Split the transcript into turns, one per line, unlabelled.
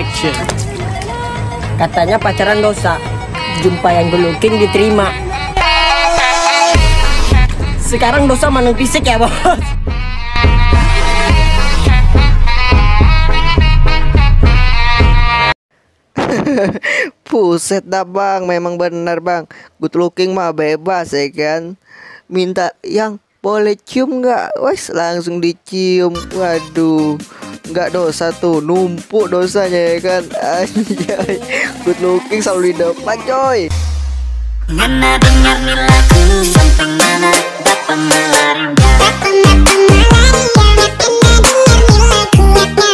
Action. Katanya pacaran dosa, jumpa yang good looking diterima. Sekarang dosa manung fisik ya bos.
Buset dah bang, memang benar bang. Good looking mah bebas ya kan. Minta yang boleh cium nggak? Wes langsung dicium. Waduh, nggak dosa tuh, numpuk dosanya ya kan. Anjay, good looking selalu di depan coy.
Ngana dengar nih lagu sampai mana dapat melarinya.